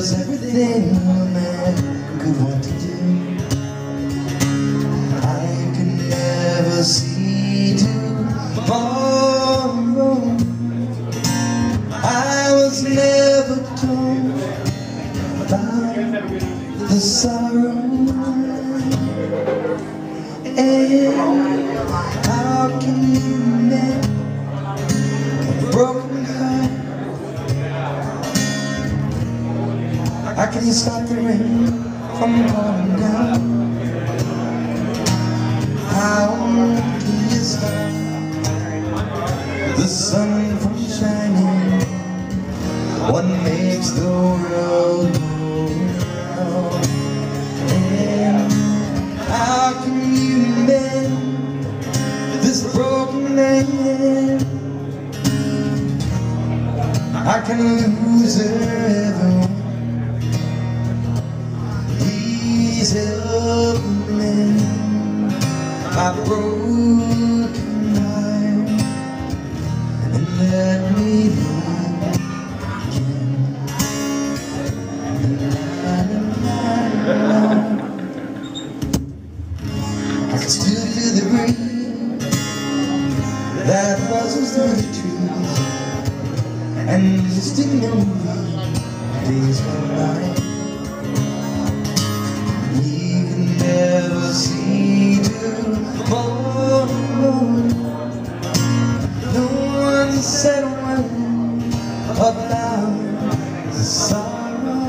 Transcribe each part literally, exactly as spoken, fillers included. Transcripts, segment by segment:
was everything a man could want to do. I could never see tomorrow. I was never told about the sorrow. And how can you mend a broken heart? How can you stop the rain from pouring down? How can you stop the sun from shining? What makes the world go round? And how can you mend this broken man? I can lose everyone. Please help me, my broken heart, and let me live again. I can still feel the breeze that rustles through the trees, and you still know me, days go by. You can never see tomorrow. No one said a word about the sorrow.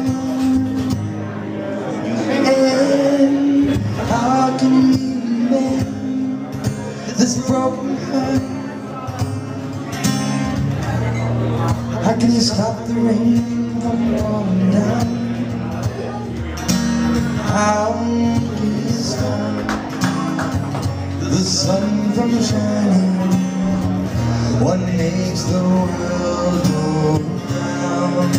And how can you mend this broken heart? How can you stop the rain from falling down? How can you stop the sun from shining? What makes the world go round?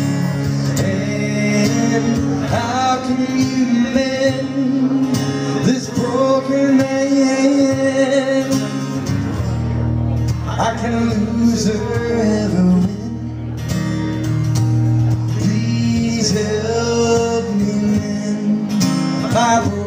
And how can you mend this broken man? I can lose her ever win. Please help me mend my broken